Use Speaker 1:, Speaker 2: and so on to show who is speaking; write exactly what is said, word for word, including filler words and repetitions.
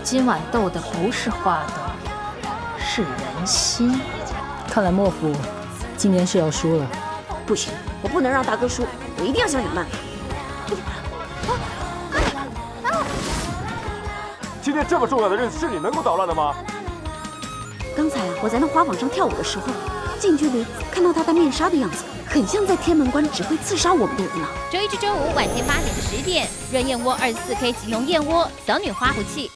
Speaker 1: 今晚斗的不是花灯，是人心。
Speaker 2: 看来莫府今年是要输了。
Speaker 3: 不行，我不能让大哥输，我一定要想想办法。
Speaker 4: 今天这么重要的日子，是你能够捣乱的吗？
Speaker 3: 刚才啊，我在那花坊上跳舞的时候，近距离看到他戴面纱的样子，很像在天门关指挥刺杀我们的人呢。
Speaker 5: 周一至周五晚间八点至十点，润燕窝二十四 K 即溶燕窝，小女花不气，